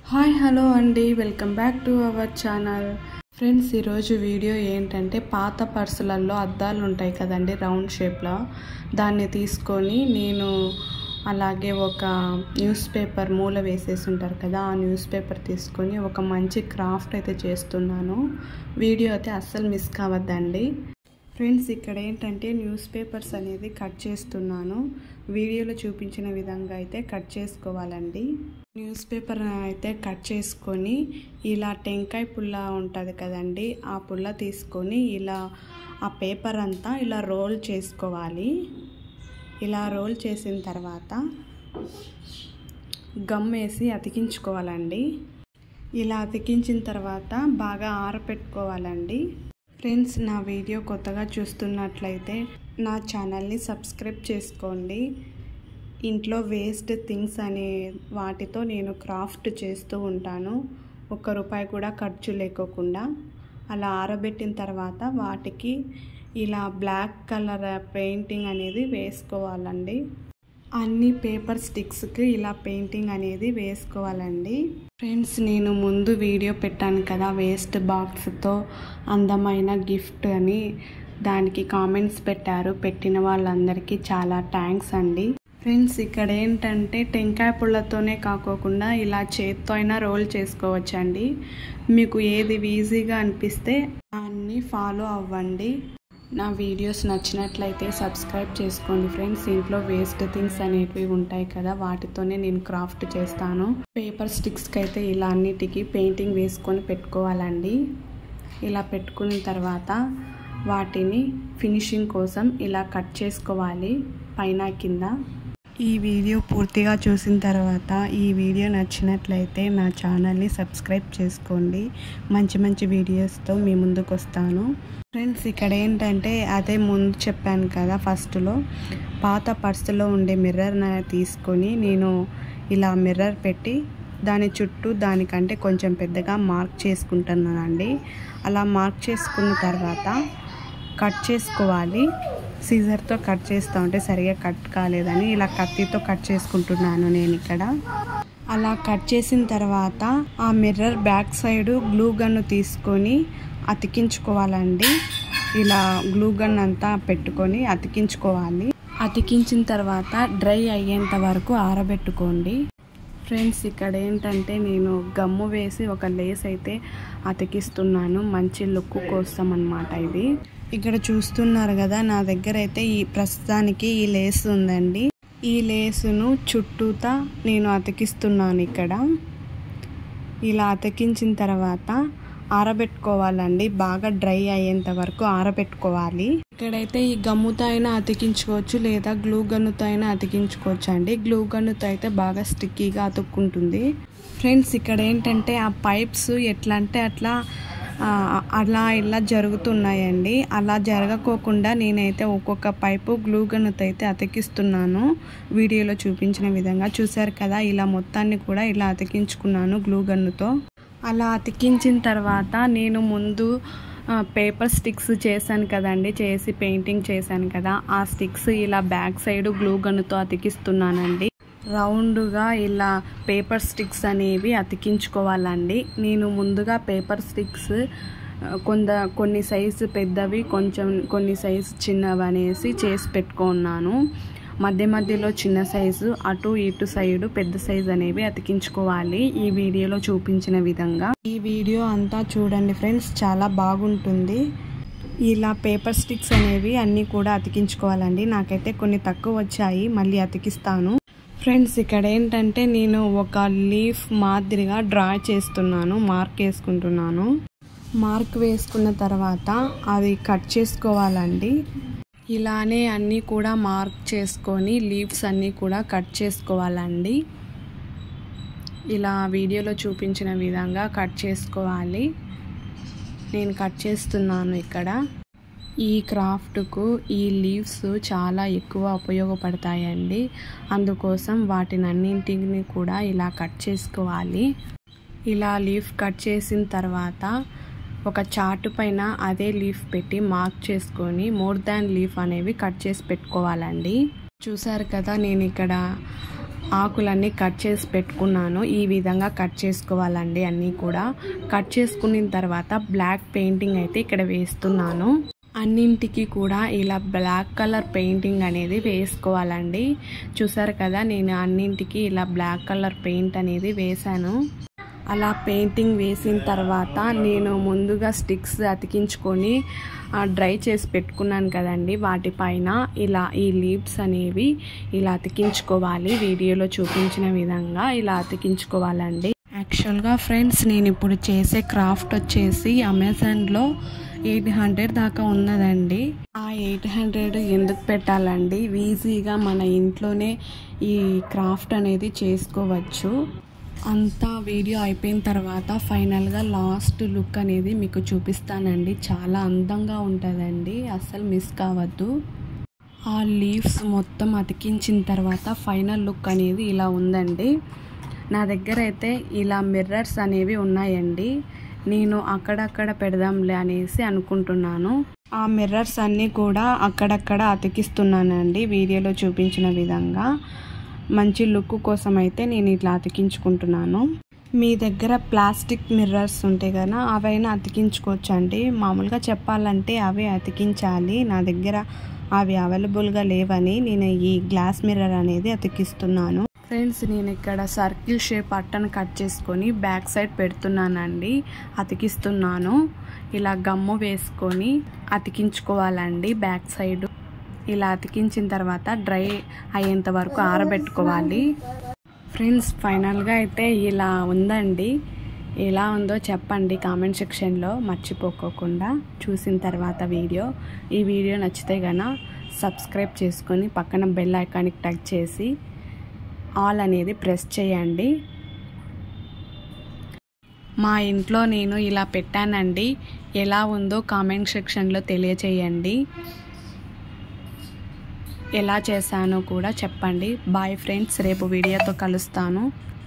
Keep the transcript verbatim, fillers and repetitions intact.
Hi hello అండి, welcome back to our channel. Friends, ఈరోజు video ఏంటంటే పాత పర్సులలో అద్దాలు ఉంటాయి కదండి, రౌండ్ షేప్లో. దాన్ని తీసుకొని నేను అలాగే ఒక న్యూస్ పేపర్ మూల వేసేసి ఉంటారు కదా, ఆ న్యూస్ పేపర్ తీసుకొని ఒక మంచి క్రాఫ్ట్ అయితే చేస్తున్నాను. వీడియో అయితే అస్సలు మిస్ కావద్దండి. ఫ్రెండ్స్, ఇక్కడ ఏంటంటే న్యూస్ పేపర్స్ అనేది కట్ చేస్తున్నాను. వీడియోలో చూపించిన విధంగా అయితే కట్ చేసుకోవాలండి. న్యూస్ పేపర్ అయితే కట్ చేసుకొని ఇలా టెంకాయ పుల్ల ఉంటుంది కదండి, ఆ పుల్ల తీసుకొని ఇలా ఆ పేపర్ అంతా ఇలా రోల్ చేసుకోవాలి. ఇలా రోల్ చేసిన తర్వాత గమ్ వేసి అతికించుకోవాలండి. ఇలా అతికించిన తర్వాత బాగా ఆరపెట్టుకోవాలండి. ఫ్రెండ్స్, నా వీడియో కొత్తగా చూస్తున్నట్లయితే నా ఛానల్ని సబ్స్క్రైబ్ చేసుకోండి. ఇంట్లో వేస్ట్ థింగ్స్ అనే వాటితో నేను క్రాఫ్ట్ చేస్తూ ఉంటాను, ఒక్క రూపాయి కూడా ఖర్చు లేకోకుండా. అలా ఆరబెట్టిన తర్వాత వాటికి ఇలా బ్లాక్ కలర్ పెయింటింగ్ అనేది వేసుకోవాలండి. అన్ని పేపర్ స్టిక్స్కి ఇలా పెయింటింగ్ అనేది వేసుకోవాలండి. ఫ్రెండ్స్, నేను ముందు వీడియో పెట్టాను కదా వేస్ట్ బాక్స్తో అందమైన గిఫ్ట్ అని, దానికి కామెంట్స్ పెట్టారు. పెట్టిన వాళ్ళందరికీ చాలా థ్యాంక్స్ అండి. ఫ్రెండ్స్, ఇక్కడ ఏంటంటే టెంకాయ పుల్లతోనే కాకోకుండా ఇలా చేత్తో అయినా రోల్ చేసుకోవచ్చండి. మీకు ఏది ఈజీగా అనిపిస్తే అన్నీ ఫాలో అవ్వండి. నా వీడియోస్ నచ్చినట్లయితే సబ్స్క్రైబ్ చేసుకోండి. ఫ్రెండ్స్, ఇంట్లో వేస్ట్ థింగ్స్ అనేటివి ఉంటాయి కదా, వాటితోనే నేను క్రాఫ్ట్ చేస్తాను. పేపర్ స్టిక్స్కి అయితే ఇలా అన్నిటికీ పెయింటింగ్ వేసుకొని పెట్టుకోవాలండి. ఇలా పెట్టుకున్న తర్వాత వాటిని ఫినిషింగ్ కోసం ఇలా కట్ చేసుకోవాలి పైన కింద. ఈ వీడియో పూర్తిగా చూసిన తర్వాత ఈ వీడియో నచ్చినట్లయితే నా ఛానల్ని సబ్స్క్రైబ్ చేసుకోండి. మంచి మంచి వీడియోస్తో మీ ముందుకు వస్తాను. ఫ్రెండ్స్, ఇక్కడ ఏంటంటే అదే ముందు చెప్పాను కదా ఫస్ట్లో, పాత పర్సులో ఉండే మిర్రర్ని తీసుకొని నేను ఇలా మిర్రర్ పెట్టి దాని చుట్టూ దానికంటే కొంచెం పెద్దగా మార్క్ చేసుకుంటున్నానండి. అలా మార్క్ చేసుకున్న తర్వాత కట్ చేసుకోవాలి. సీజర్తో కట్ చేస్తూ ఉంటే సరిగా కట్ కాలేదని ఇలా కత్తితో కట్ చేసుకుంటున్నాను నేను ఇక్కడ. అలా కట్ చేసిన తర్వాత ఆ mirror back side glue gun తీసుకొని అతికించుకోవాలండి. ఇలా గ్లూ గన్ అంతా పెట్టుకొని అతికించుకోవాలి. అతికించిన తర్వాత డ్రై అయ్యేంత వరకు ఆరబెట్టుకోండి. ఫ్రెండ్స్, ఇక్కడ ఏంటంటే నేను గమ్ము వేసి ఒక లేస్ అయితే అతికిస్తున్నాను, మంచి లుక్ కోసం అన్నమాట. ఇది ఇక్కడ చూస్తున్నారు కదా, నా దగ్గర అయితే ఈ ప్రస్తుతానికి ఈ లేస్ ఉందండి. ఈ లేసును చుట్టూతా నేను అతికిస్తున్నాను ఇక్కడ. ఇలా అతికించిన తర్వాత ఆరబెట్టుకోవాలండి, బాగా డ్రై అయ్యేంత వరకు ఆరబెట్టుకోవాలి. ఇక్కడైతే ఈ గమ్ముతో అయినా అతికించుకోవచ్చు, లేదా గ్లూ గన్నుతో అయినా అతికించుకోవచ్చు అండి. గ్లూ గన్నుతో అయితే బాగా స్టిక్కీగా అతుక్కుంటుంది. ఫ్రెండ్స్, ఇక్కడ ఏంటంటే ఆ పైప్స్ ఎట్లా అంటే అట్లా అలా ఇలా జరుగుతున్నాయండి. అలా జరగకోకుండా నేనైతే ఒక్కొక్క పైపు గ్లూ గన్నుతో అయితే అతికిస్తున్నాను. వీడియోలో చూపించిన విధంగా చూసారు కదా, ఇలా మొత్తాన్ని కూడా ఇలా అతికించుకున్నాను గ్లూ గన్నుతో. అలా అతికించిన తర్వాత నేను ముందు పేపర్ స్టిక్స్ చేశాను కదండి, చేసి పెయింటింగ్ చేశాను కదా, ఆ స్టిక్స్ ఇలా బ్యాక్ సైడ్ గ్లూ గన్నుతో అతికిస్తున్నానండి. రౌండ్గా ఇలా పేపర్ స్టిక్స్ అనేవి అతికించుకోవాలండి. నేను ముందుగా పేపర్ స్టిక్స్ కొంత కొన్ని సైజు పెద్దవి, కొంచెం కొన్ని సైజు చిన్నవి అనేసి చేసి పెట్టుకున్నాను. మధ్య మధ్యలో చిన్న సైజు, అటు ఇటు సైడు పెద్ద సైజు అనేవి అతికించుకోవాలి ఈ వీడియోలో చూపించిన విధంగా. ఈ వీడియో అంతా చూడండి ఫ్రెండ్స్, చాలా బాగుంటుంది. ఇలా పేపర్ స్టిక్స్ అనేవి అన్నీ కూడా అతికించుకోవాలండి. నాకైతే కొన్ని తక్కువ వచ్చాయి, మళ్ళీ అతికిస్తాను. ఫ్రెండ్స్, ఇక్కడ ఏంటంటే నేను ఒక లీఫ్ మాదిరిగా డ్రా చేస్తున్నాను, మార్క్ వేసుకుంటున్నాను. మార్క్ వేసుకున్న తర్వాత అది కట్ చేసుకోవాలండి. ఇలానే అన్నీ కూడా మార్క్ చేసుకొని లీవ్స్ అన్నీ కూడా కట్ చేసుకోవాలండి. ఇలా వీడియోలో చూపించిన విధంగా కట్ చేసుకోవాలి. నేను కట్ చేస్తున్నాను ఇక్కడ. ఈ క్రాఫ్ట్కు ఈ లీవ్స్ చాలా ఎక్కువ ఉపయోగపడతాయండి, అందుకోసం వాటిని అన్నింటిని కూడా ఇలా కట్ చేసుకోవాలి. ఇలా లీఫ్ కట్ చేసిన తర్వాత ఒక చార్ట్ పైన అదే లీఫ్ పెట్టి మార్క్ చేసుకొని మోర్ దాన్ లీఫ్ అనేవి కట్ చేసి పెట్టుకోవాలండి. చూసారు కదా, నేను ఇక్కడ ఆకులన్నీ కట్ చేసి పెట్టుకున్నాను. ఈ విధంగా కట్ చేసుకోవాలండి. అన్నీ కూడా కట్ చేసుకున్న తర్వాత బ్లాక్ పెయింటింగ్ అయితే ఇక్కడ వేస్తున్నాను. అన్నింటికి కూడా ఇలా బ్లాక్ కలర్ పెయింటింగ్ అనేది వేసుకోవాలండి. చూసారు కదా, నేను అన్నింటికి ఇలా బ్లాక్ కలర్ పెయింట్ అనేది వేశాను. అలా పెయింటింగ్ వేసిన తర్వాత నేను ముందుగా స్టిక్స్ అతికించుకొని డ్రై చేసి పెట్టుకున్నాను కదండి, వాటిపైన ఇలా ఈ లీవ్స్ అనేవి ఇలా అతికించుకోవాలి. వీడియోలో చూపించిన విధంగా ఇలా అతికించుకోవాలండి. యాక్చువల్గా ఫ్రెండ్స్, నేను ఇప్పుడు చేసే క్రాఫ్ట్ వచ్చేసి అమెజాన్లో ఎయిట్ హండ్రెడ్ దాకా ఉన్నదండి. ఆ ఎయిట్ హండ్రెడ్ ఎందుకు పెట్టాలండి, ఈజీగా మన ఇంట్లోనే ఈ క్రాఫ్ట్ అనేది చేసుకోవచ్చు. అంతా వీడియో అయిపోయిన తర్వాత ఫైనల్గా లాస్ట్ లుక్ అనేది మీకు చూపిస్తానండి. చాలా అందంగా ఉంటుందండి, అస్సలు మిస్ కావద్దు. ఆ లీవ్స్ మొత్తం అతికించిన తర్వాత ఫైనల్ లుక్ అనేది ఇలా ఉందండి. నా దగ్గర అయితే ఇలా మిర్రర్స్ అనేవి ఉన్నాయండి. నేను అక్కడక్కడ పెడదాంలే అనేసి అనుకుంటున్నాను. ఆ మిర్రర్స్ అన్నీ కూడా అక్కడక్కడ అతికిస్తున్నానండి వీడియోలో చూపించిన విధంగా. మంచి లుక్ కోసం అయితే నేను ఇట్లా అతికించుకుంటున్నాను. మీ దగ్గర ప్లాస్టిక్ మిర్రర్స్ ఉంటే కదా అవైనా అతికించుకోవచ్చు అండి. మామూలుగా చెప్పాలంటే అవే అతికించాలి. నా దగ్గర అవి అవైలబుల్గా లేవని నేను ఈ గ్లాస్ మిర్రర్ అనేది అతికిస్తున్నాను. ఫ్రెండ్స్, నేను ఇక్కడ సర్కిల్ షేప్ అట్టను కట్ చేసుకొని బ్యాక్ సైడ్ పెడుతున్నానండి, అతికిస్తున్నాను. ఇలా గమ్ము వేసుకొని అతికించుకోవాలండి బ్యాక్ సైడ్. ఇలా అతికించిన తర్వాత డ్రై అయ్యేంత వరకు ఆరబెట్టుకోవాలి. ఫ్రెండ్స్, ఫైనల్గా అయితే ఇలా ఉందండి. ఎలా ఉందో చెప్పండి కామెంట్ సెక్షన్లో మర్చిపోకోకుండా. చూసిన తర్వాత వీడియో ఈ వీడియో నచ్చితే గన సబ్స్క్రైబ్ చేసుకొని పక్కన బెల్ ఐకాన్కి టచ్ చేసి ఆల్ అనేది ప్రెస్ చేయండి. మా ఇంట్లో నేను ఇలా పెట్టానండి. ఎలా ఉందో కామెంట్ సెక్షన్లో తెలియచేయండి. ఎలా చేశానో కూడా చెప్పండి. బాయ్ ఫ్రెండ్స్, రేపు వీడియోతో కలుస్తాను.